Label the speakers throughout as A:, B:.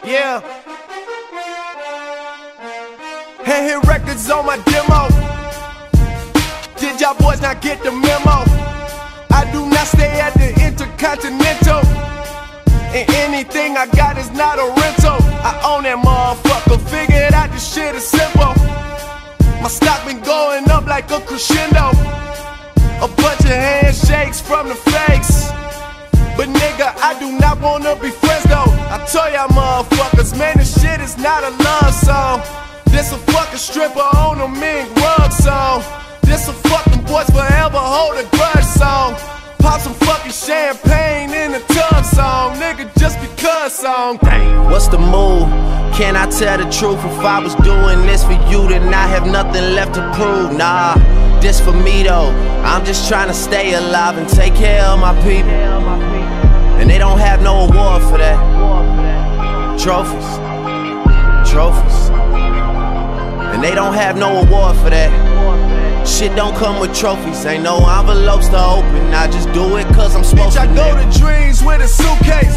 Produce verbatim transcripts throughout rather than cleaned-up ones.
A: Yeah. Hand hit records on my demo. Did y'all boys not get the memo? I do not stay at the Intercontinental, and anything I got is not a rental. I own that motherfucker, figured out this shit is simple. My stock been going up like a crescendo. A bunch of handshakes from the fakes, but nigga, I do not wanna be friends though. I tell y'all motherfuckers, man, this shit is not a love song. This a fucking stripper on a mink rug song. This a fucking boys forever hold a grudge song. Pop some fucking champagne in the tub song. Nigga, just because song. Dang.
B: What's the move? Can I tell the truth? If I was doing this for you, then I have nothing left to prove. Nah, this for me though. I'm just trying to stay alive and take care of my people. And they don't have no award for that. Trophies, trophies. And they don't have no award for that. Shit don't come with trophies, ain't no envelopes to open. I just do it cause I'm supposed
A: Bitch,
B: to.
A: I go to dreams with a suitcase.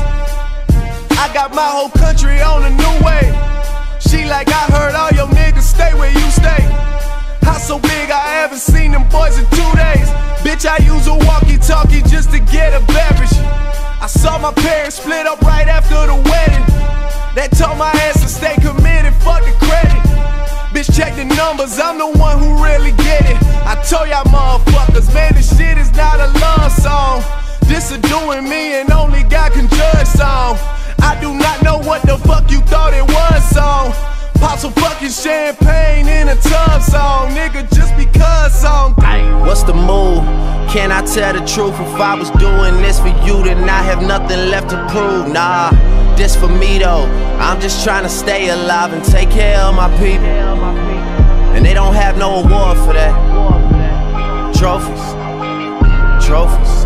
A: I got my whole country on a new way. She like, I heard all your niggas stay where you stay. House so big I haven't seen them boys in two days. Bitch, I use a walkie-talkie just to get a beverage. I saw my parents split up right after the wedding. That told my ass to stay committed, fuck the credit. Bitch, check the numbers, I'm the one who really get it. I told y'all motherfuckers, man, this shit is not a love song. This a doing me and only God can judge song. I do not know what the fuck you thought it was song. Pop some fucking champagne in a tub song. Nigga, just because song.
B: What's the move? Can I tell the truth? If I was doing this for you, then I have nothing left to prove. Nah, this for me though. I'm just trying to stay alive and take care of my people. And they don't have no award for that. Trophies, trophies.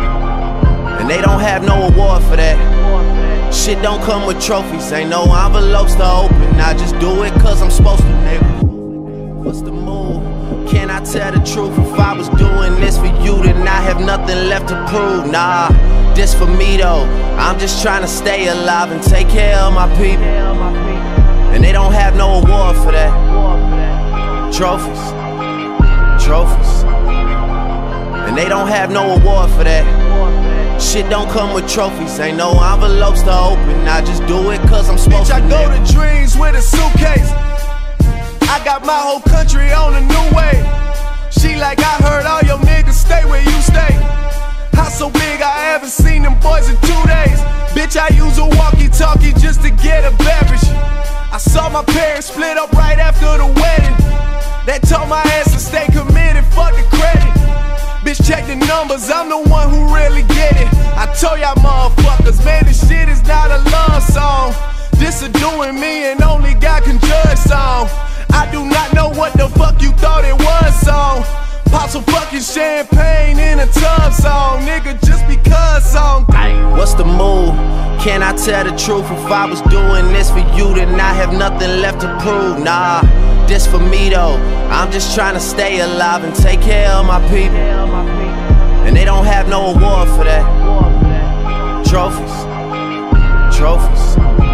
B: And they don't have no award for that. Shit don't come with trophies, ain't no envelopes to open. I just do it cause I'm supposed to, nigga. What's the move? Can I tell the truth? If I was doing this for you, then I have nothing left to prove. Nah, this for me though. I'm just trying to stay alive and take care of my people. And they don't have no award for that. Trophies, trophies. And they don't have no award for that. Shit don't come with trophies, ain't no envelopes to open. I just do it cause I'm supposed
A: Bitch,
B: to.
A: I go to dreams with a suitcase. I got my whole country on a new way. She like, I heard all your niggas stay where you stay. House so big I haven't seen them boys in two days. Bitch, I use a walkie-talkie just to get a beverage. I saw my parents split up right after the wedding. That told my ass to stay committed, fuck the credit. Bitch, check the numbers, I'm the one who really get it. I told y'all motherfuckers, man, this shit is not a love song. This a doing me and only God can judge song. I do not know what the fuck you thought it was song. Pop some fucking champagne in a tub song. Nigga, just because song.
B: What's the move? Can I tell the truth? If I was doing this for you, then I have nothing left to prove. Nah, this for me though. I'm just trying to stay alive and take care of my people. And they don't have no award for that. Trophies, trophies.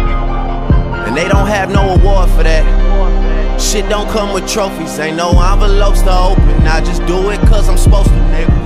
B: And they don't have no award for that. Shit don't come with trophies, ain't no envelopes to open. I just do it cause I'm supposed to, nigga.